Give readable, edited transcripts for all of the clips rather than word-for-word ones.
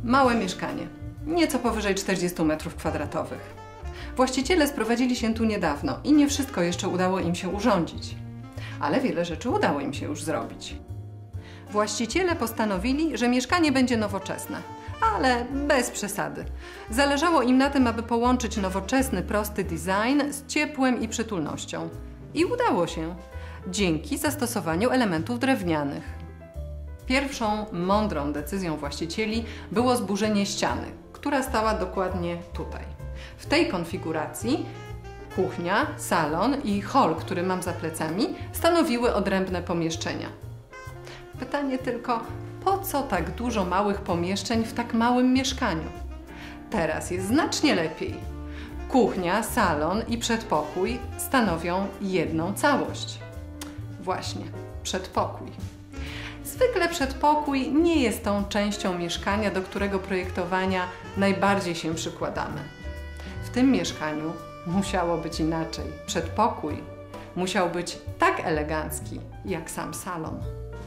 Małe mieszkanie, nieco powyżej 40 m². Właściciele sprowadzili się tu niedawno i nie wszystko jeszcze udało im się urządzić. Ale wiele rzeczy udało im się już zrobić. Właściciele postanowili, że mieszkanie będzie nowoczesne, ale bez przesady. Zależało im na tym, aby połączyć nowoczesny, prosty design z ciepłem i przytulnością. I udało się, dzięki zastosowaniu elementów drewnianych. Pierwszą mądrą decyzją właścicieli było zburzenie ściany, która stała dokładnie tutaj. W tej konfiguracji kuchnia, salon i hol, który mam za plecami, stanowiły odrębne pomieszczenia. Pytanie tylko, po co tak dużo małych pomieszczeń w tak małym mieszkaniu? Teraz jest znacznie lepiej. Kuchnia, salon i przedpokój stanowią jedną całość. Właśnie, przedpokój. Zwykle przedpokój nie jest tą częścią mieszkania, do którego projektowania najbardziej się przykładamy. W tym mieszkaniu musiało być inaczej. Przedpokój musiał być tak elegancki, jak sam salon.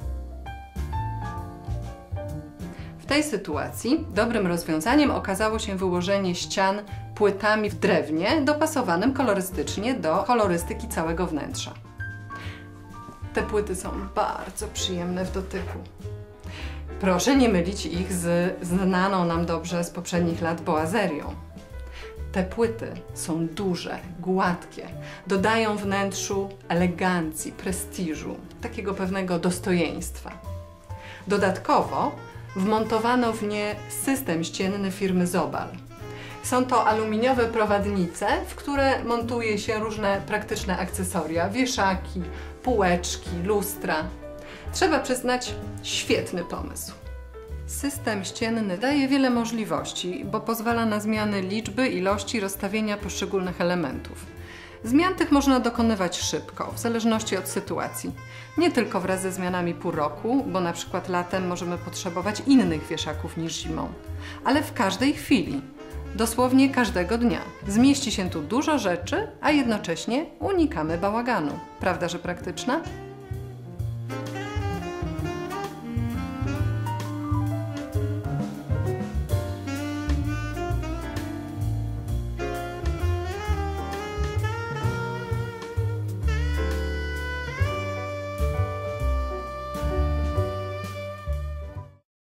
W tej sytuacji dobrym rozwiązaniem okazało się wyłożenie ścian płytami w drewnie dopasowanym kolorystycznie do kolorystyki całego wnętrza. Te płyty są bardzo przyjemne w dotyku. Proszę nie mylić ich z znaną nam dobrze z poprzednich lat boazerią. Te płyty są duże, gładkie, dodają wnętrzu elegancji, prestiżu, takiego pewnego dostojeństwa. Dodatkowo wmontowano w nie system ścienny firmy Zobal. Są to aluminiowe prowadnice, w które montuje się różne praktyczne akcesoria, wieszaki, półeczki, lustra. Trzeba przyznać, świetny pomysł. System ścienny daje wiele możliwości, bo pozwala na zmiany liczby, ilości, rozstawienia poszczególnych elementów. Zmian tych można dokonywać szybko, w zależności od sytuacji. Nie tylko wraz ze zmianami pół roku, bo na przykład latem możemy potrzebować innych wieszaków niż zimą, ale w każdej chwili, dosłownie każdego dnia. Zmieści się tu dużo rzeczy, a jednocześnie unikamy bałaganu. Prawda, że praktyczna?